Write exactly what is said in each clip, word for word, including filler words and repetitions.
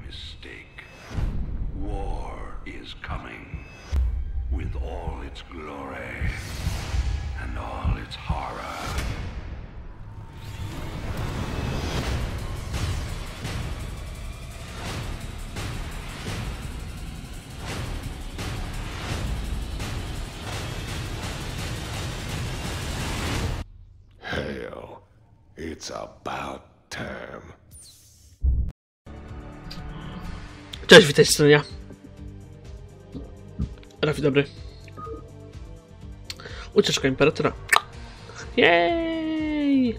mistake. War is coming, with all its glory and all its horror. Hell, it's about time. Cześć, witaj stronia. Rafi dobry. Ucieczka Imperatora. Jej!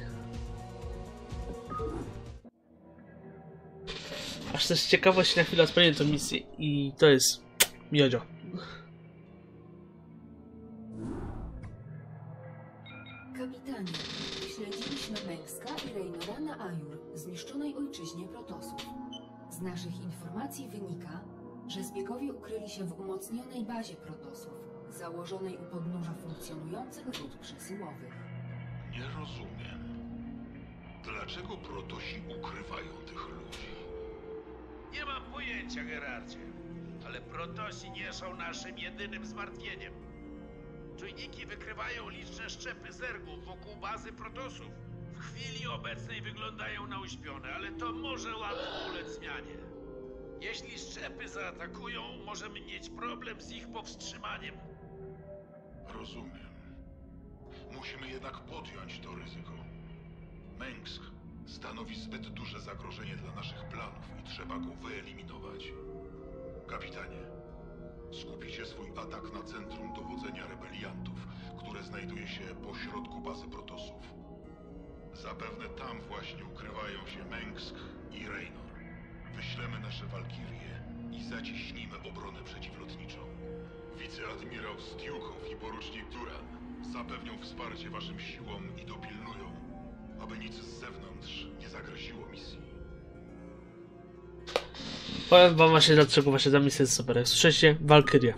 Aż też ciekawość na chwilę odpaliłem tę misję i to jest miodzio. Kapitanie, śledziliśmy Mengska i Raynora na Ajur, zniszczonej ojczyźnie Protosów. Z naszych informacji wynika, że zbiegowie ukryli się w umocnionej bazie Protosów, założonej u podnóża funkcjonujących rud przesyłowych. Nie rozumiem. Dlaczego Protosi ukrywają tych ludzi? Nie mam pojęcia, Gerardzie, ale Protosi nie są naszym jedynym zmartwieniem. Czujniki wykrywają liczne szczepy zergów wokół bazy Protosów. W chwili obecnej wyglądają na uśpione, ale to może łatwo ulec zmianie. Jeśli szczepy zaatakują, możemy mieć problem z ich powstrzymaniem. Rozumiem. Musimy jednak podjąć to ryzyko. Mengsk stanowi zbyt duże zagrożenie dla naszych planów i trzeba go wyeliminować. Kapitanie, skupicie swój atak na centrum dowodzenia rebeliantów, które znajduje się pośrodku bazy Protosów. Zapewne tam właśnie ukrywają się Mengsk i Raynor. Wyślemy nasze walkirie i zacieśnimy obronę przeciwlotniczą. Wiceadmirał Stiukow i porucznik Duran zapewnią wsparcie waszym siłom i dopilnują, aby nic z zewnątrz nie zagroziło misji. Powiem wam właśnie dlaczego właśnie ta misja jest super. Jak słyszeliście, walkyrie.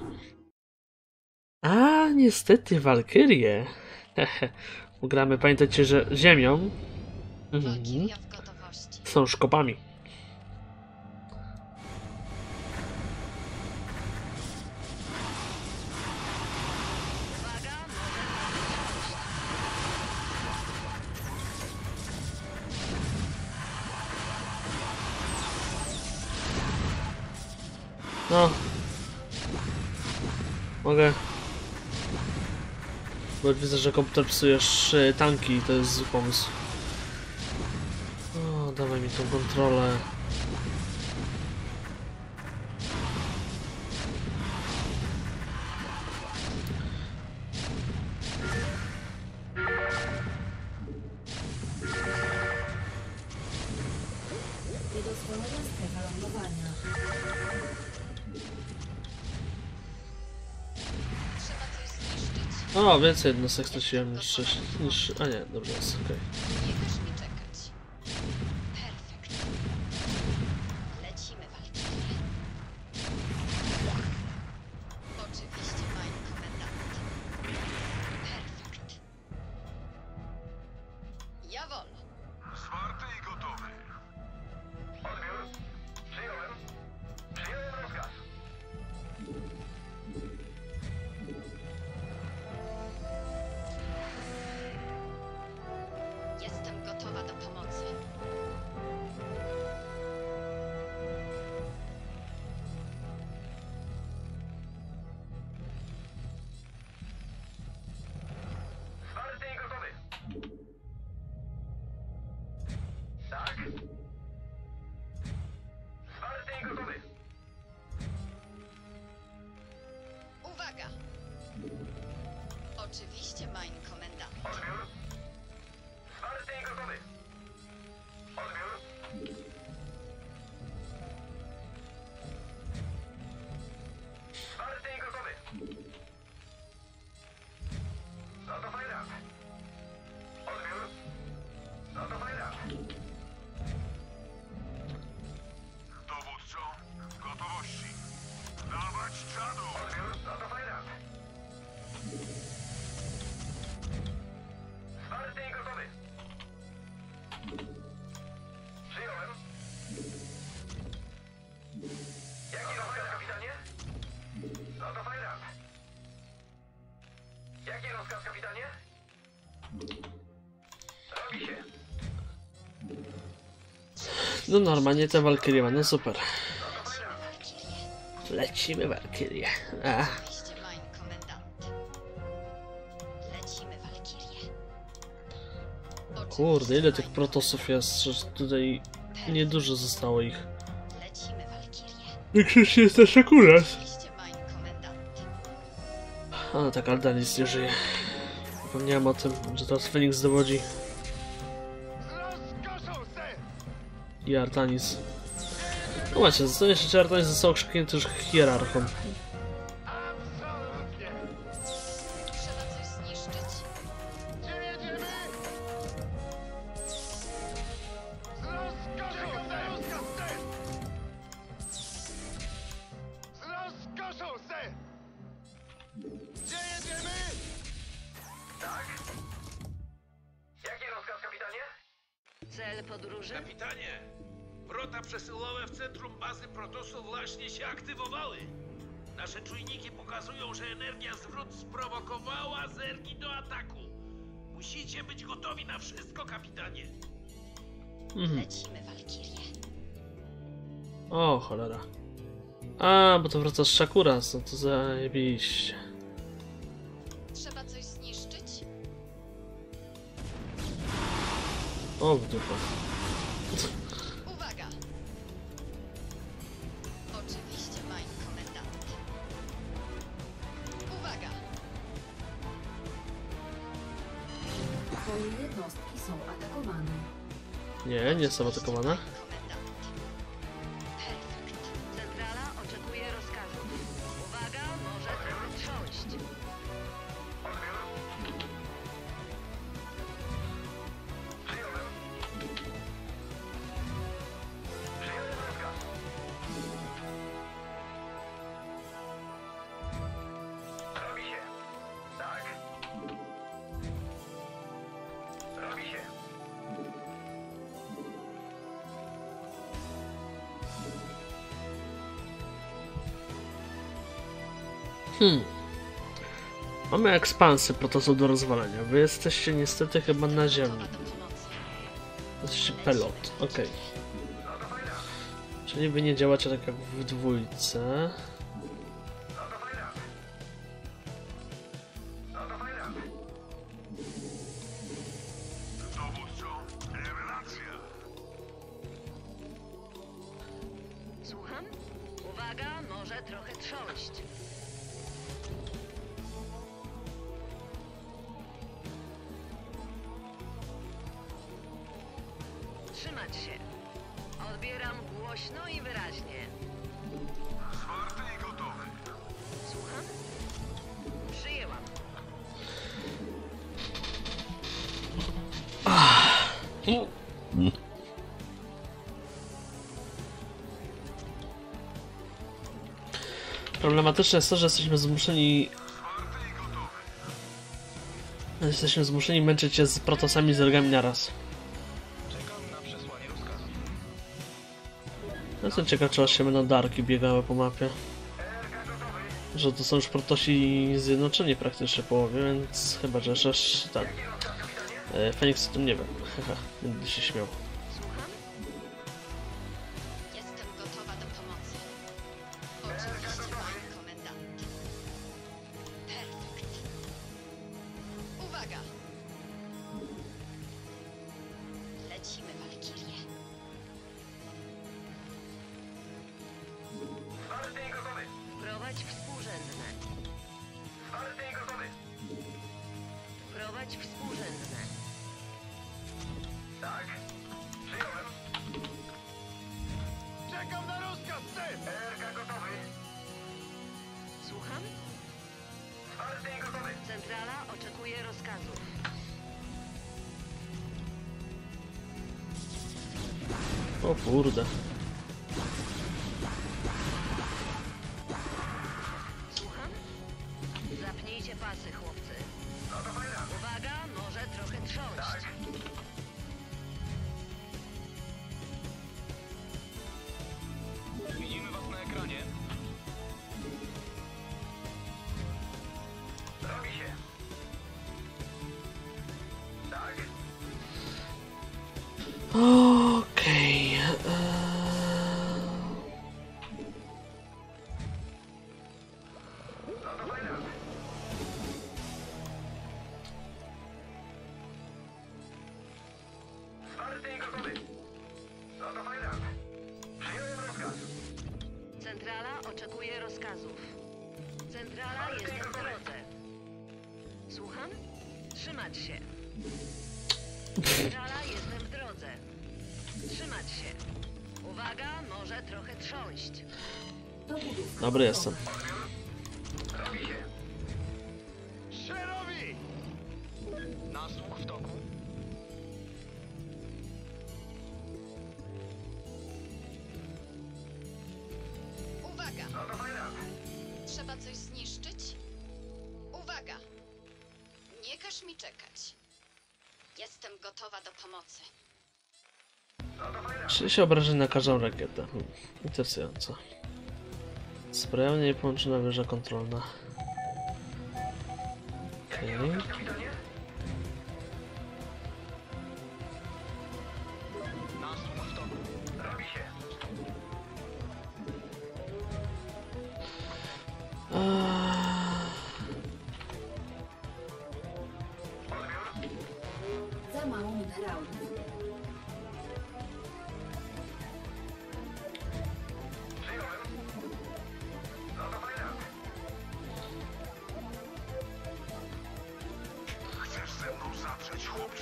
A niestety walkyrie. Gramy, pamiętajcie, że ziemią mhm. są szkopami. No. Mogę. Bo widzę, że komputer psujesz y, tanki i to jest zły pomysł. O, dawaj mi tą kontrolę. Niedozwolona strefa lądowania. O, więcej jednostek straciłem niż sześć. Niż... A nie, dobrze jest, okej. Nie każ mi czekać. Perfekt. Lecimy, Walkirie. Oczywiście, mein komendant. Perfekt. Jawol. Zwarty i gotowy. Odbiór. Przyjąłem. Przyjąłem rozkaz. Jestem No normalnie te Walkyrie ma, no super. Lecimy Walkyrie. A. Oczywiście, mein Kommandant. Lecimy, Walkirie. Kurde, ile tych protosów jest, że tutaj niedużo zostało ich. Lecimy, Walkirie. Większość jest też akurat. Oczywiście, mein Kommandant. Ale tak, Aldanis nie żyje. Zapomniałem o tym, że teraz Feniks dowodzi. I Artanis. No właśnie, zastanawiam się, czy Artanis został krzyknięty już hierarchą. Trzeba coś zniszczyć. Cel podróży? Kapitanie, wrota przesyłowe w centrum bazy Protosu właśnie się aktywowały. Nasze czujniki pokazują, że energia zwrot sprowokowała zergi do ataku. Musicie być gotowi na wszystko, kapitanie. Mhm. Lecimy, Walkirie. O, cholera. A, bo to wraca z Shakuras, no to zajebiście. Trzeba coś zniszczyć? O, w dupę. Uwaga! Oczywiście, mein Kommandant. Uwaga! Twoje jednostki są atakowane. Nie, nie są atakowane. Mein Kommandant. Perfekt. Centrala oczekuje rozkazu. Uwaga, może trochę trząść. Hmm. Mamy ekspansję protosów do rozwalenia. Wy jesteście niestety chyba na ziemi. Gotowa do pomocy. Jesteście pelot, okej. Czyli wy nie działacie tak jak w dwójce. Słucham? Uwaga, może trochę trząść. Trzymać się. Odbieram głośno i wyraźnie. Zwarty i gotowy. Słucham? Przyjęłam. Problematyczne jest to, że jesteśmy zmuszeni... Jesteśmy zmuszeni męczyć się z protosami z ergami naraz. Jestem ciekaw, czy aż się będą darki biegały po mapie. Że to są już protosi zjednoczeni praktycznie w połowie, więc chyba, że aż tak. E, Feniks o tym nie wiem. Haha, będę się śmiał. Słucham? Jestem gotowa do pomocy. Oczywiście, mein Kommandant. Perfekt. Uwaga! Lecimy, Walkirie. Prowadź współrzędne. Prowadź współrzędne. Czekam na rozkaz, ser! Słucham? Centrala oczekuje rozkazów. O kurde. Słucham? Zapnijcie pasy, chłopcy. Uwaga, może trochę trząść. Widzimy was na ekranie. Robi się. Tak. Okej. Okay. oczekuje rozkazów. Centrala, jestem w drodze. Słucham? Trzymać się. Centrala, jestem w drodze. Trzymać się. Uwaga, może trochę trząść. Dobry jestem. Szerowi! Nasłuch w toku. Uwaga! Trzeba coś zniszczyć? Uwaga! Nie każ mi czekać. Jestem gotowa do pomocy. Czyli się obrażeń na każdą rakietę. Hmm. Interesujące. Sprawnie połączona wieża kontrolna. Okej. Okay. Za mało minerałów. Chcesz ze mną zatrzeć, chłopcze?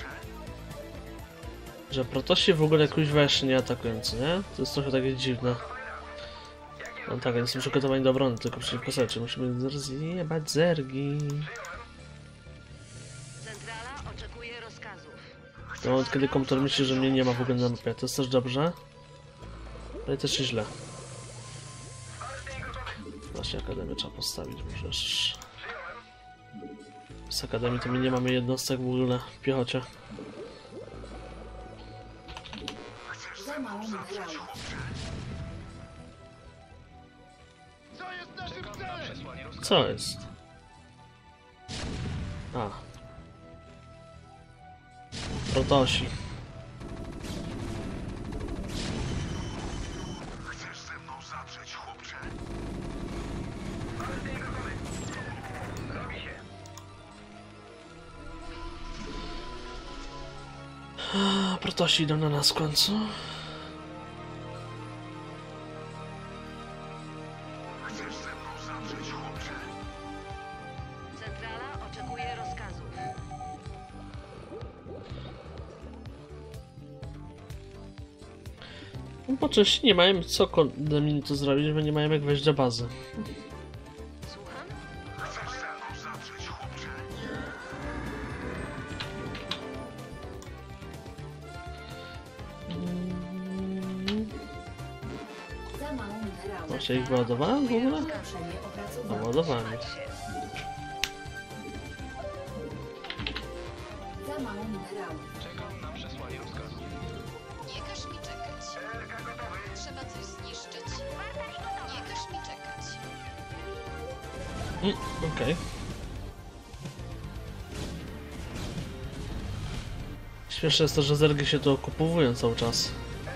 Że protosi w ogóle jakoś właśnie nie atakują, co nie? To jest trochę takie dziwne. No tak, nie są przygotowani do obrony, tylko przeciwko sobie. Musimy zjebać zergi. Centrala oczekuje rozkazów. To moment, kiedy komputer myśli, że mnie nie ma w ogóle na mapie. To jest też dobrze. Ale też źle. Właśnie akademię trzeba postawić, bo przecież... Z akademii to my nie mamy jednostek w ogóle w piechocie. Za mało minerałów. Co jest naszym celem? Co jest? A. Protosi. Chcesz ze mną zatrzeć, chłopcze? A, protosi idą na nas w końcu. Chcesz ze mną zatrzeć, chłopcze? Centrala oczekuje rozkazów. No, po części nie mają co mi to zrobić, bo nie mają jak wejść do bazy. Słucham? Chcesz ze mną zatrzeć, chłopcze? Za mało minerałów. To się ich wyładowałem w ogóle? Proszę je No, opracować. ładowałem. Za mało minerałów. Nie każ mi czekać. Trzeba coś zniszczyć. Nie każ mi czekać. Mm, Okej. Okay. Śmieszne jest to, że zergi się tu okupowują cały czas.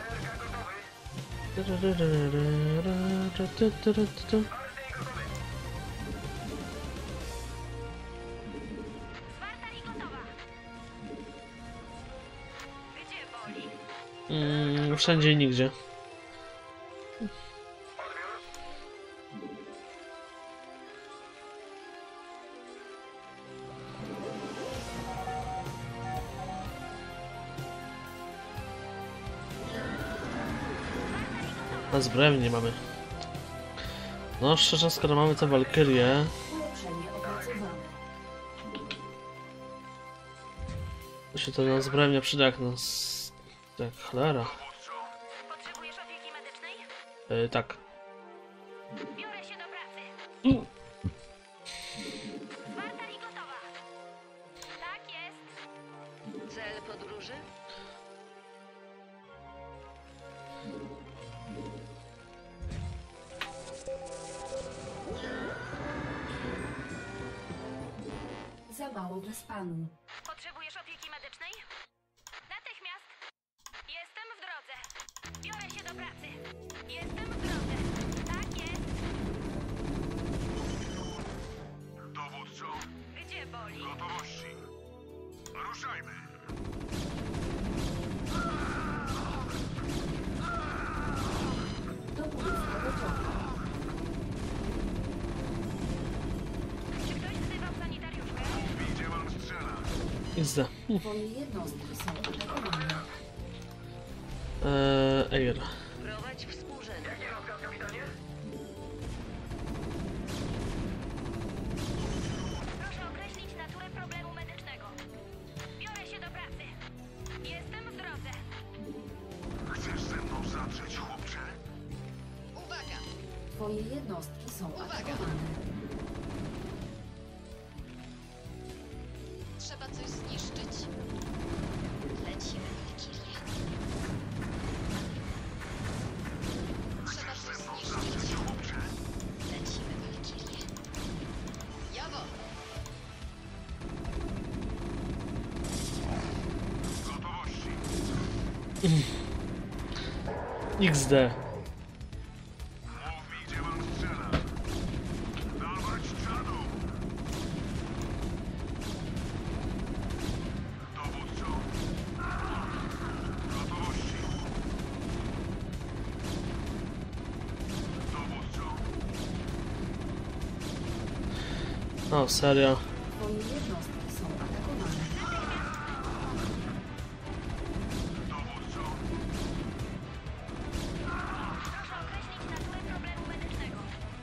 Mm, wszędzie i nigdzie. A zbrojeń nie mamy. No szczerze, skoro mamy te walkyrie, Ulepszenie opracowane. to się to na zbrojenia przyda jak nas... jak cholera. Potrzebujesz opieki medycznej? Yy, tak. Biorę się do pracy. Mm. Zwarta i gotowa. Tak jest. Cel podróży? Za mało wyspanu. Potrzebujesz opieki medycznej? Natychmiast. Jestem w drodze. Biorę się do pracy. Jestem w drodze. Tak jest. Dowódco, Gdzie boli? gotowości. Ruszajmy. Dowództwo gotowe. X D. Twoje jednostki są atakowane. Eee, Air. Prowadź współrzędne. Proszę określić naturę problemu medycznego. Biorę się do pracy. Jestem w drodze. Chcesz ze mną zadrzeć, chłopcze? Uwaga! Twoje jednostki są atakowane. Trzeba coś zniszczyć. Lecimy, Valkyrie. Trzeba coś zniszczyć. Chłopcze? Lecimy, Valkyrie. Jawo! Gotowości. X D. Mów mi, gdzie mam strzelać. Dawać czadu. Dowódco. Gotowości. Dowódco. O, serio. Twoje jednostki są atakowane. Dowódco. Proszę określić naturę problemu medycznego.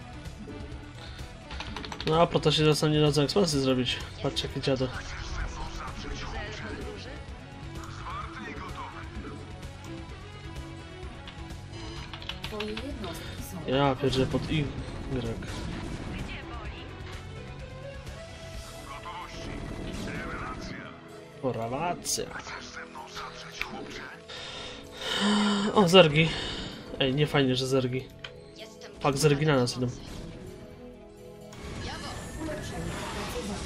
No, a Protosi teraz nam nie dadzą ekspansji zrobić. Patrzcie, jakie dziady. Chcesz ze mną zadrzeć, chłopcze? Zwarty i gotowy. Twoje jednostki są Ja pierdzielę pod Y. Gdzie boli? Gotowości. Rewelacja. Korelacja. Chcesz ze mną zadrzeć, chłopcze? O, zergi. Ej, nie fajnie, że zergi. Jestem Fak, gotowa zergi na do nas idą. pomocy. Jawo! ulepszenie opracowane.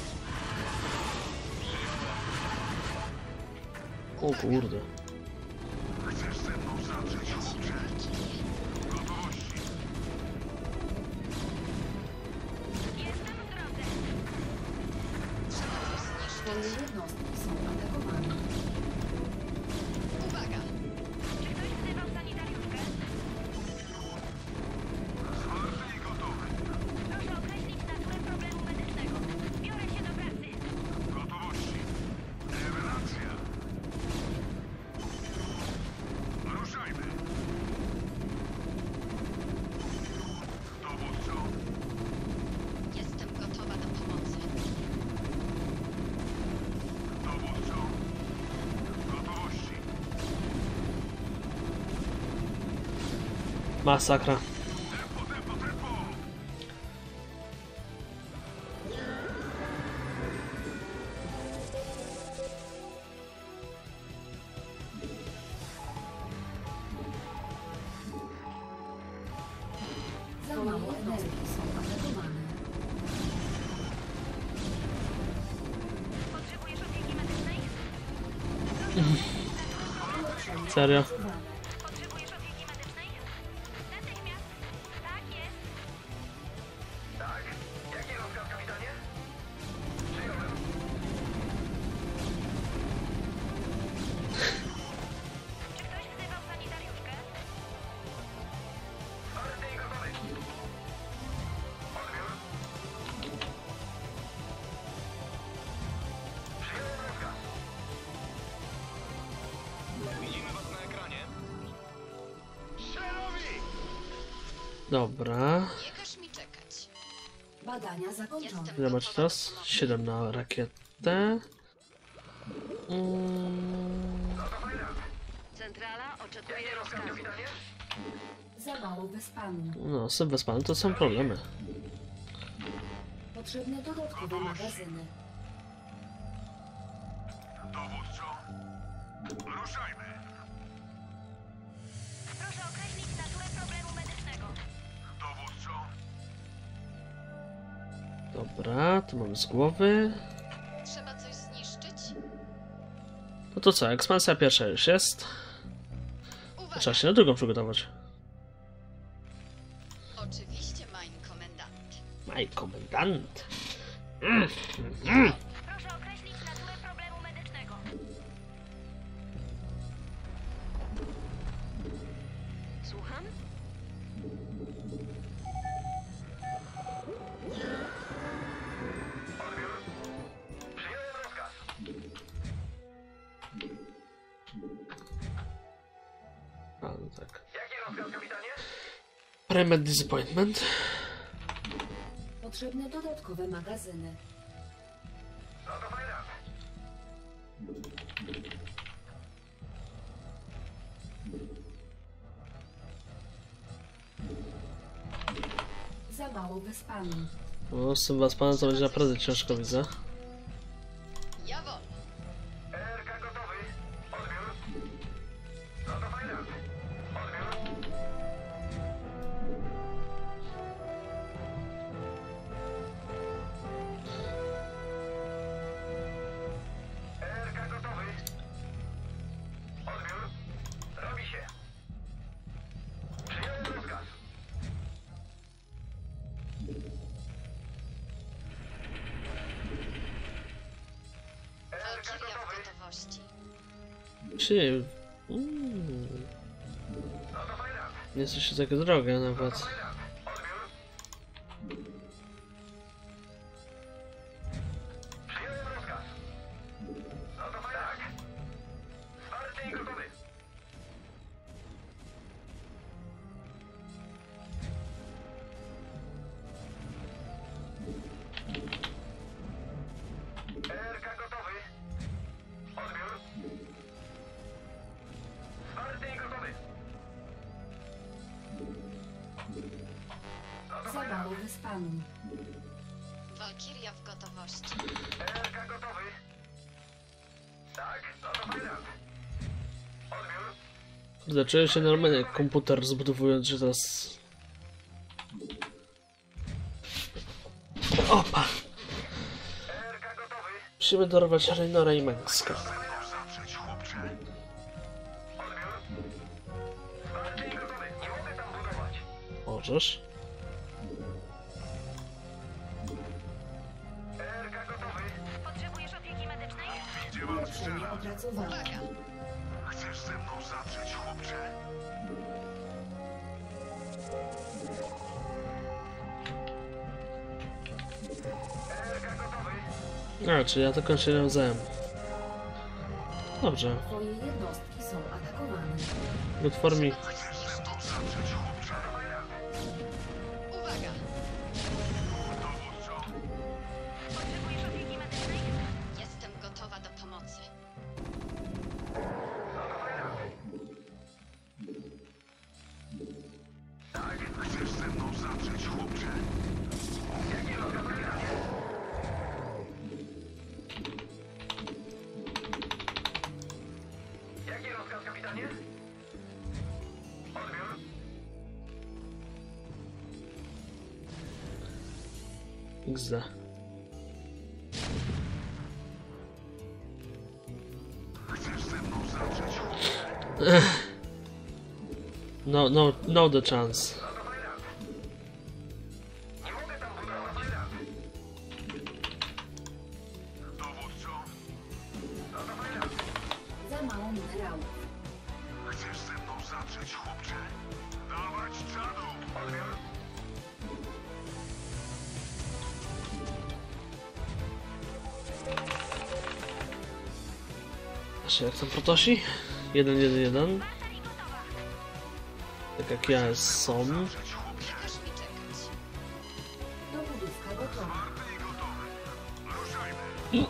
O kurde. Chcesz ze mną zadrzeć, chłopcze? Gotowości. Jestem w drodze. Trzeba coś zniszczyć. Twoje jednostki są atakowane. Uwaga! Czy ktoś wzywał sanitariuszkę? Zwarty i gotowy. Proszę określić naturę problemu medycznego. Biorę się do pracy. Gotowości. Rewelacja. Ruszajmy. Dowódco. Jestem gotowa do pomocy. Dowódco. Gotowości. Masakra. Tempo, tempo, tempo. Za mało jednostki są atakowane. Potrzebujesz opieki medycznej? Serio. Potrzebujesz opieki medycznej? Natychmiast. Tak jest. Czy ktoś wzywał sanitariuszkę? Dobra. Nie każ mi czekać. Badania zakończone. Jestem Zobacz gotowa teraz. do pomocy. siedem na rakietę. Mm, Centrala oczekuje rozkazu. Za mało bezpanu. no, z Westpanem to są problemy. Potrzebne dodatkowe magazyny. Dowódco. Ruszajmy. Proszę określić naturę problemu medycznego. Dowódco. Dobra, to mamy z głowy. Trzeba coś zniszczyć? No to co, ekspansja pierwsza już jest. Uwaga! Trzeba się na drugą przygotować. Oczywiście, mein komendant. Maj komendant. Proszę określić naturę problemu medycznego. Słucham? Private Disappointment. Potrzebne dodatkowe magazyny. Za mało wyspany. O, z tym Waspanem to będzie naprawdę ciężko, widzę. Ja wolę. Walkiria w gotowości. Czy... Mm. Nie jest jeszcze takie drogie nawet. Za mało wyspany. Walkiria w gotowości. Kurde, czuję się normalnie jak komputer zbudowując się teraz. Opa! Musimy dorwać Raynora i Mengska. Możesz? Potrzebujesz opieki medycznej? Połączenie opracowane. Uwaga! Chcesz ze mną zatrzeć, chłopcze? A, czyli ja to kończę nawzajem. Dobrze. Twoje jednostki są atakowane. Good for me. Chcesz ze mną zatrzeć, chłopcze? Uwaga! Dowódco, Potrzebujesz opieki medycznej? Jestem gotowa do pomocy. chcesz ze mną zatrzeć, chłopcze? X D. Chcesz ze mną zatrzeć, chłopcze? No, no, no the chance. Dowódco, Za mało minerałów. chcesz ze mną zatrzeć, chłopcze? Dawać czadu! Znaczy, jak tam Protosi? jeden jeden jeden. Tak jak ja są. Zatrzeć, chłopcze. Każ mi czekać. Dobudówka gotowa. Ty gotowy. Ruszajmy.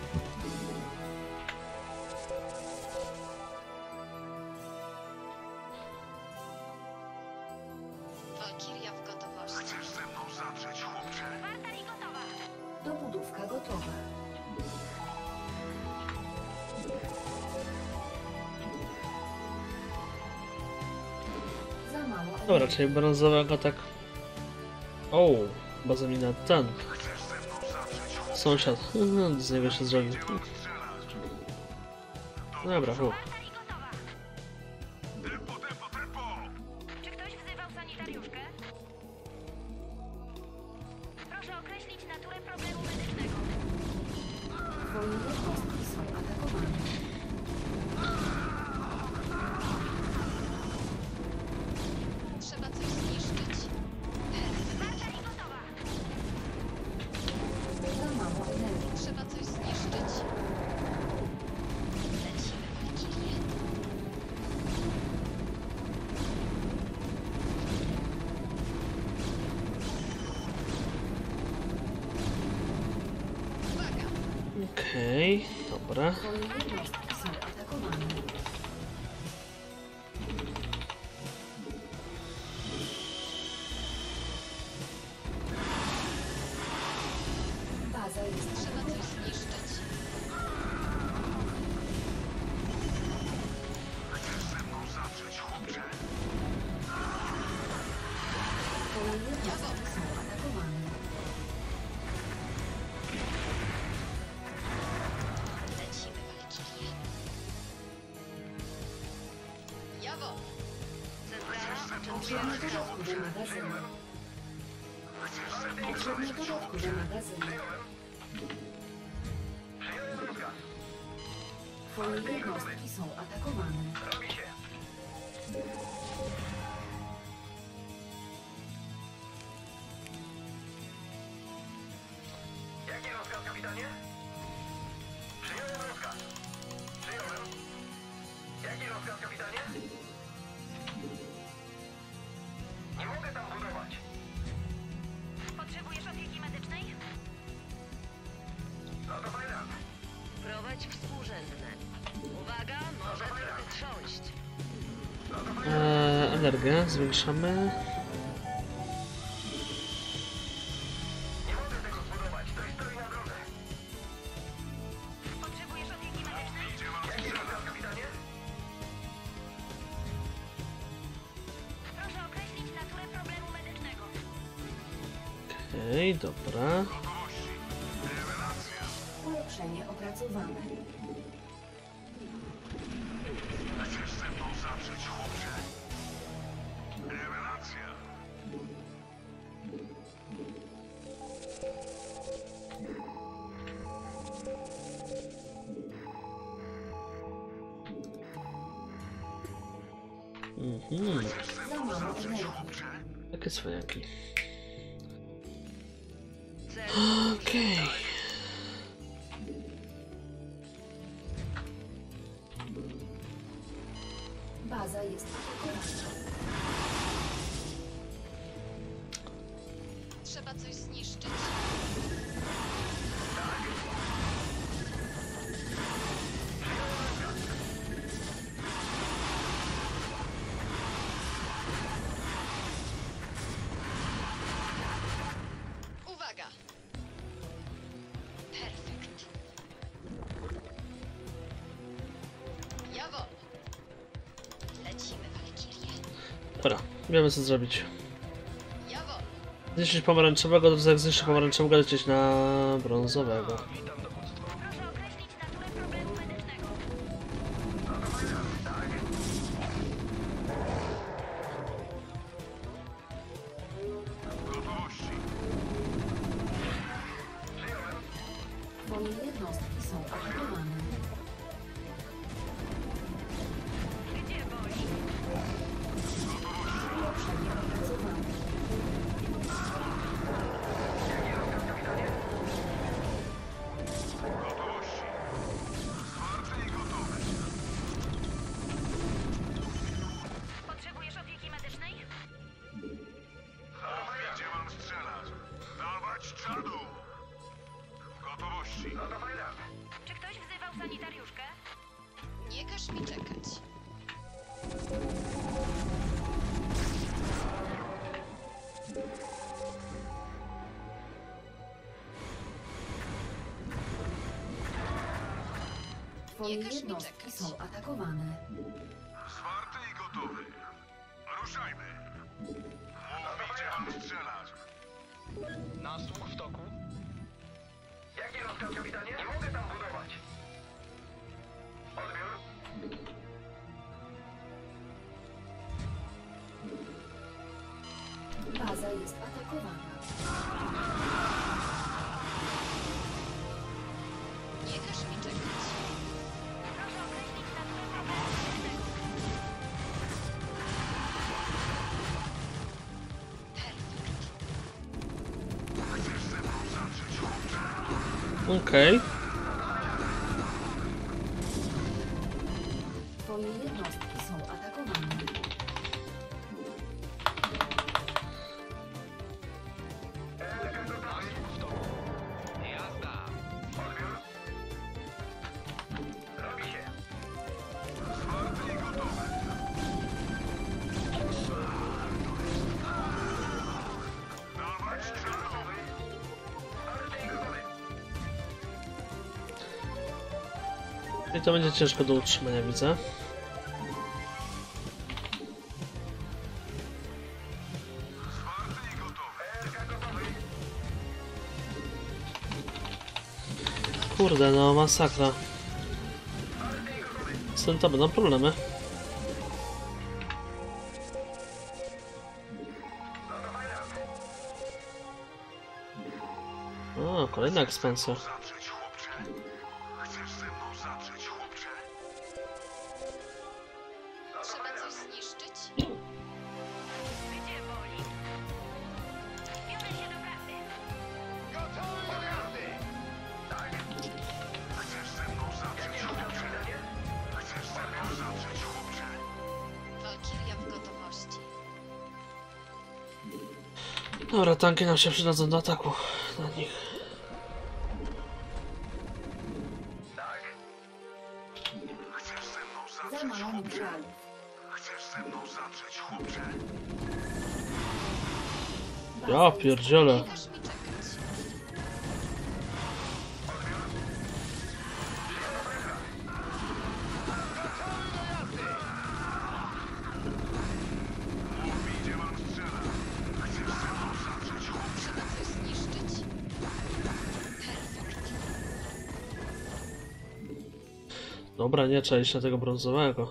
Walkiria w gotowości. Chcesz ze mną zatrzeć, chłopcze? Warta i gotowa. Dobudówka gotowa. Za mało Dobra, energii. czyli brązowego tak. O, baza mina ten. Chcesz ze mną zatrzeć, chłopcze? Sąsiad. Mhm, z niego się zrobił. Strzelać. Dobra, hu. Warta i gotowa. Tempo, tempo, tempo! Czy ktoś wzywał sanitariuszkę? Proszę określić naturę problemu medycznego. Twoje jednostki są atakowane. Trzeba coś zniszczyć. Warta i gotowa. Za mało energii. Trzeba coś zniszczyć. Lecimy, Walkirie. Okej, dobra. Twoje jednostki są atakowane. Baza jest Trzeba coś atakowana. zniszczyć. Twoje jednostki są atakowane. Lecimy, Walkirie. Jawo! Potrzebne dodatku do magazynu. Potrzebne dodatku do magazynu. Twoje jednostki są atakowane. Jaki rozkaz, kapitanie? Przyjąłem rozkaz. Przyjąłem. Jaki rozkaz, kapitanie? Nie mogę tam budować. Potrzebujesz opieki medycznej? No to fajna. Prowadź współrzędne. Uwaga, może trochę trząść. Eee, energię zwiększamy. Nie mogę tego zbudować. Ktoś stoi na drodze. Potrzebujesz opieki medycznej? Jaki rozkaz, kapitanie? Proszę określić naturę problemu medycznego. Okej, dobra. Ulepszenie opracowane. Chcesz ze mną zawrzeć, chłopcze? Rewelacja! Mhm. Za mało energii. Takie cwaniaki. Cel Okej. Baza jest atakowana. Trzeba coś zniszczyć. Uwaga! Perfekt. Jawo! Lecimy, Walkirie. Dobra, wiemy co zrobić. Jawo! Zniszczyć pomarańczowego, to jak zniszczyć pomarańczowego, lecieć na brązowego. Proszę określić naturę problemu medycznego. Gotowości. Twoje jednostki są atakowane. Gdzie boli? Ulepszenie opracowane. Gotowości. Zwarty i gotowy. Potrzebujesz opieki medycznej? Gdzie mam strzelać? Dawać czadu! W gotowości. No to fajna. Czy ktoś wzywał sanitariuszkę? Nie każ mi czekać. Twoje Nie każ mi jednostki czekać. są atakowane. Zwarty i gotowy. Ruszajmy. Mów mi, gdzie mam strzelać. Nasłuch w toku. Jaki rozkaz, kapitanie? Nie mogę tam budować. Odbiór. Baza jest atakowana. Nie każ mi czekać. Proszę określić naturę problemu medycznego. Perfekt. Chcesz ze mną zawrzeć, chłopcze? Okej. Twoje jednostki są atakowane. Nasłuch w toku. Jazda. Odbiór. I to będzie ciężko do utrzymania, widzę. Kurde, no masakra. Z tym to będą problemy. O, kolejna ekspansja. Trzeba coś zniszczyć? Gdzie boli? Biorę się do pracy. Gotowy do jazdy! Tak. Chcesz ze mną zacząć, chłopcze? Chcesz ze mną zacząć, chłopcze? Walkiria w gotowości. Dobra, tanki nam się przydadzą do ataku na nich. Tak. Chcesz ze mną Za zacząć, mało chłopcze? minerałów. Chcesz ze mną zacząć, chłopcze? Ja pierdzielę. Nie każ mi czekać. Idzie mam strzela. Chcesz ze mną zacząć, chłopcze? Trzeba coś zniszczyć? Dobra, nie trzeba iść na tego brązowego.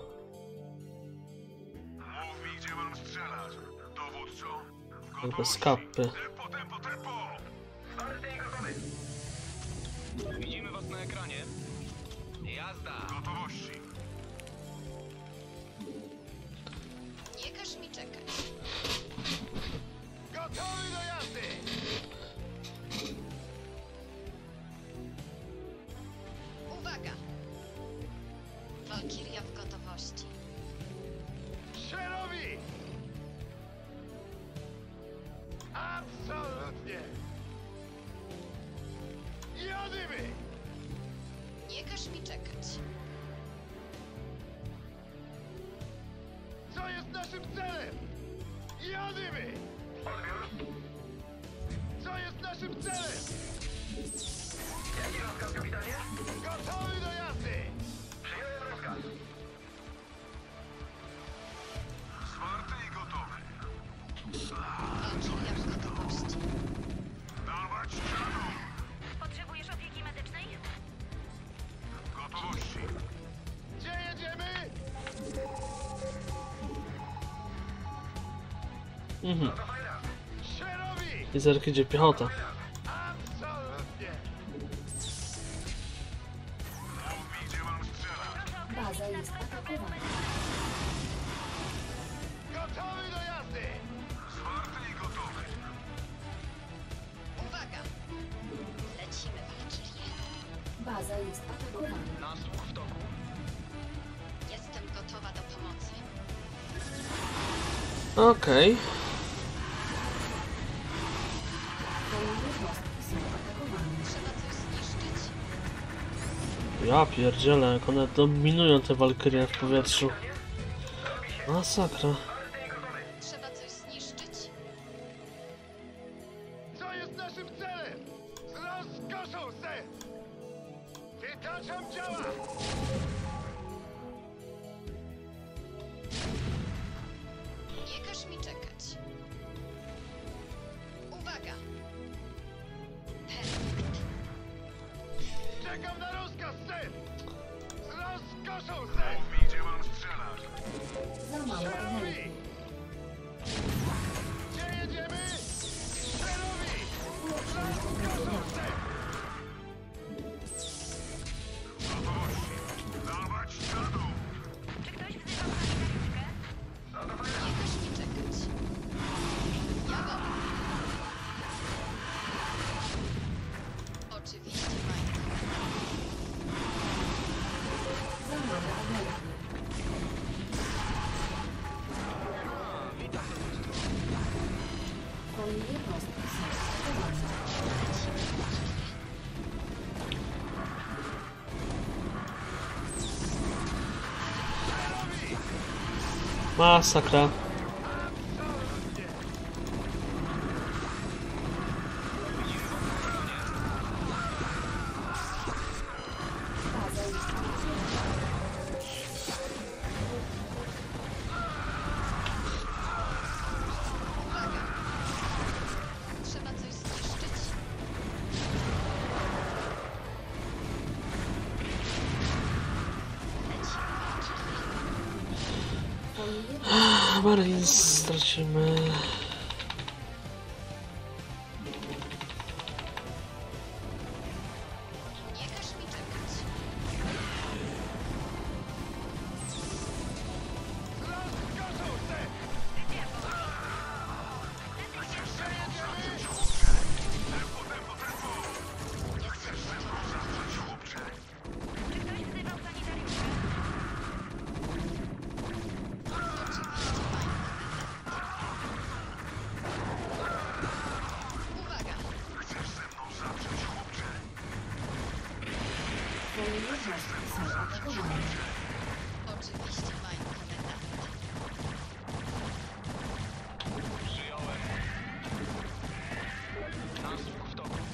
Mów mi, gdzie mam strzelać. Dowódco? Bez kapy. Tempo, tempo, tempo! Marty i gotowy. Widzimy was na ekranie. Jazda! Gotowości. Nie każ mi czekać. Gotowy do jazdy! Uwaga! Walkiria w gotowości. Szerowi! Absolutnie! Jadymy! Nie każ mi czekać. Co jest naszym celem? Jadymy! Odbiór. Co jest naszym celem? Jaki rozkaz, kapitanie? Gotowy do jazdy! Przyjąłem rozkaz. Zwarty i gotowy. Walkiria w gotowości. Dawać czadu! Potrzebujesz opieki medycznej? Gotowości. Gdzie jedziemy? Mhm. Szerowi! I zerk idzie piechota. Absolutnie! Mów mi, gdzie mam strzelać. Baza jest atakowana. Gotowy do jazdy! Zwarty i gotowy. Uwaga! Lecimy, Walkirie. Baza jest atakowana. Nasłuch w toku. Jestem gotowa do pomocy. Okej. Twoje jednostki są atakowane. Trzeba coś zniszczyć? Ja pierdzielę, jak one dominują te walkyrie w powietrzu. Masakra. Trzeba coś zniszczyć? Co jest naszym celem? Z rozkoszą, ser! Wytaczam działa! Nie każ mi czekać. Uwaga! Perfekt. Czekam na rozkaz, ser! Z rozkoszą, ser! Mów mi, gdzie mam strzelać. Za mało energii. Gdzie jedziemy? Szerowi! Z rozkoszą, ser! Gotowości. Dawać czadu! Czy ktoś wzywał sanitariuszkę? Nie każ mi czekać. Jago! Oczywiście, Majko. Za mało energii. Twoje jednostki są atakowane. Masakra. Baza jest atakowana. Marines stracimy. Oczywiście, moim komendant. Przyjąłem. Nasłuch w toku.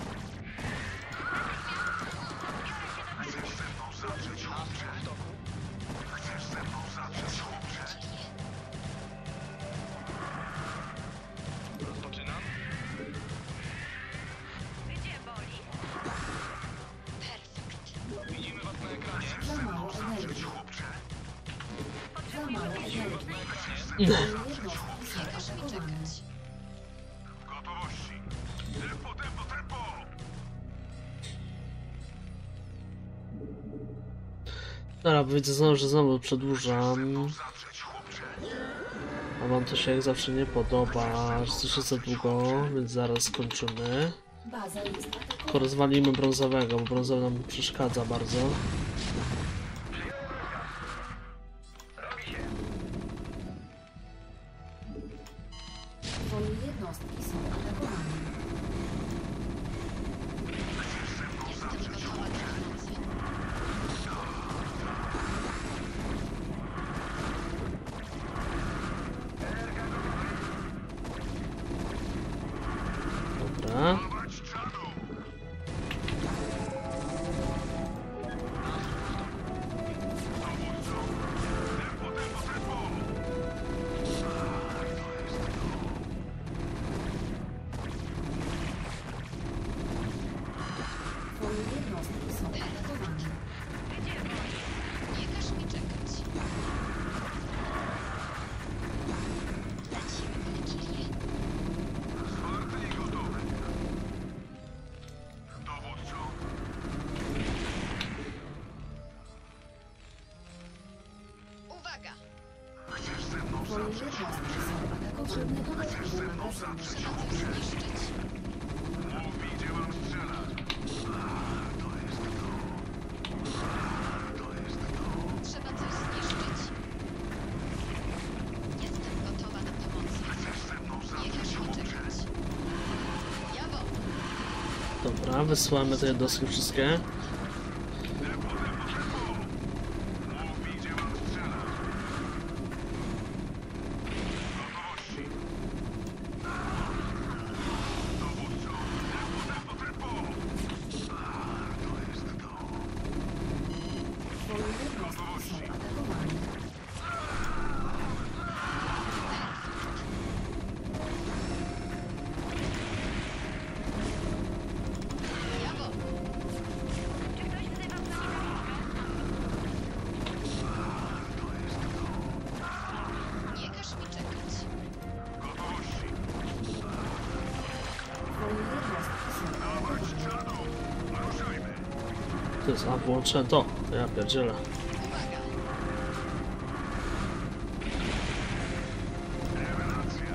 Chcesz ze mną zadrzeć, chłopcze? Nasłuch w toku. Chcesz ze mną zadrzeć, chłopcze? Rozpoczynam. Gdzie boli? Perfekt. Widzimy was na ekranie. Chcesz ze mną zadrzeć, chłopcze? Za mało energii. Nie każ mi czekać. Gotowości. Tempo, tempo, tempo! Dobra, widzę znowu, że znowu przedłużam. Zadrzeć, chłopcze. A wam to się jak zawsze nie podoba, że coś jest za długo, więc zaraz skończymy. Baza jest atakowana. Tylko rozwalimy brązowego, bo brązowy nam przeszkadza bardzo. Twoje jednostki są atakowane. Jestem gotowa do pomocy. Dobra. Twoje jednostki są atakowane. Nie każ mi czekać. Lecimy, Walkirie. Zwarty i gotowy. Dowódco. Uwaga! Chcesz ze mną Twoje zadrzeć, jednostki są atakowane. Dodatkowe magazyny. Trzeba coś zniszczyć. mów mi, gdzie mam strzelać. A, to jest to. A, to jest to. Trzeba coś zniszczyć. Jestem gotowa do pomocy. Chcesz ze mną Nie zadrzeć, każ mi chłopcze. czekać. Jawo! Dobra, wysyłamy te jednostki wszystkie. Tempo, tempo, tempo! Mów mi, gdzie mam strzelać. Gotowości. Dowódco. Tempo, tempo, tempo! A, to jest to. Twoje jednostki są atakowane. Jawo! Czy ktoś wzywał sanitariuszkę? Nie każ mi czekać. Gotowości. Twoje jednostki są Dawać atakowane. czadu. Ruszajmy. To jest, a włączyłem to. Ja pierdzielę. Uwaga! Rewelacja.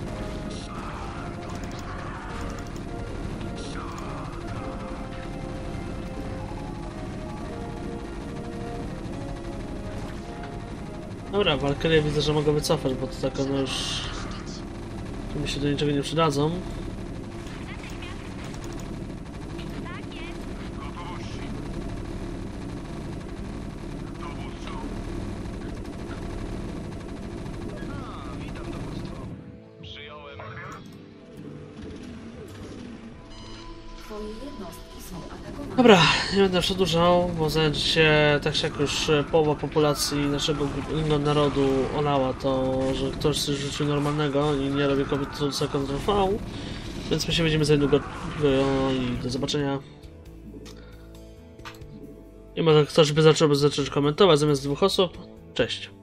Dobra, Walkyrie widzę, że mogę wycofać, bo to tak one już... Zniszczyć. Tu mi się do niczego nie przydadzą. Tak jest. Gotowości. Dowódco. A, witam dowództwo. Przyjąłem. Twoje jednostki są atakowane. Dobra, nie będę przedłużał, bo zająć się tak jak już połowa populacji naszego narodu olała to, że ktoś coś rzucił normalnego i nie robi kobiety kontra V. Więc my się widzimy za niedługo i do zobaczenia. I może ktoś by zaczął zacząć komentować zamiast dwóch osób. Cześć.